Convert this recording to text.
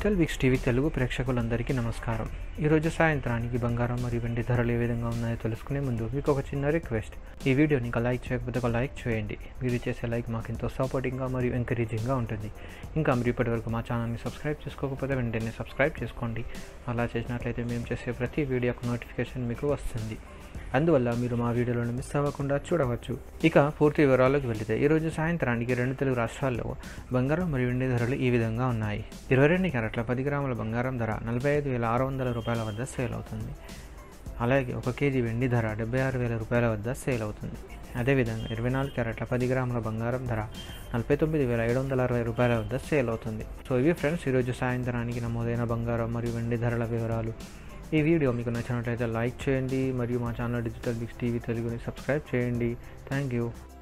DigitalBixTV Telugu ప్రేక్షకులందరికీ నమస్కారం. ఈ రోజు సాయంత్రానికి బంగారం మరియు వెండి ధరలు ఏ విధంగా ఉన్నాయో తెలుసుకునే ముందు మీకు ఒక చిన్న రిక్వెస్ట్. ఈ వీడియోని లైక్ చేయకపోతే ఒక లైక్ చేయండి. మీరు చేసే లైక్ మాకు ఎంతో సపోర్టింగ్గా మరియు ఎంకరేజింగ్గా ఉంటుంది. ఇంకా మీరు ఇప్పటివరకు మా ఛానల్ని సబ్స్క్రైబ్ చేసుకోకపోతే వెంటనే సబ్స్క్రైబ్ చేసుకోండి. అలా చేసినట్లయితే మేము చేసే ప్రతి వీడియోకు నోటిఫికేషన్ మీకు వస్తుంది. అందువల్ల మీరు మా వీడియోలను మిస్ అవ్వకుండా చూడవచ్చు. ఇక పూర్తి వివరాలకు వెళితే ఈరోజు సాయంత్రానికి రెండు తెలుగు రాష్ట్రాల్లో బంగారం మరియు వెండి ధరలు ఈ విధంగా ఉన్నాయి. 22 క్యారెట్ల 10 గ్రాముల బంగారం ధర 45,600 రూపాయల వద్ద సేల్ అవుతుంది. అలాగే 1 కేజీ వెండి ధర 76,000 రూపాయల వద్ద సేల్ అవుతుంది. అదేవిధంగా 24 క్యారెట్ల 10 గ్రాముల బంగారం ధర 49,760 రూపాయల వద్ద సేల్ అవుతుంది. సో ఇవి ఫ్రెండ్స్ ఈరోజు సాయంత్రానికి నమోదైన బంగారం మరియు వెండి ధరల వివరాలు. ఈ వీడియో మీకు నచ్చినట్లయితే లైక్ చేయండి మరియు మా ఛానల్ డిజిటల్ బిక్స్ టీవీ తెలుగుని సబ్స్క్రైబ్ చేయండి. Thank you.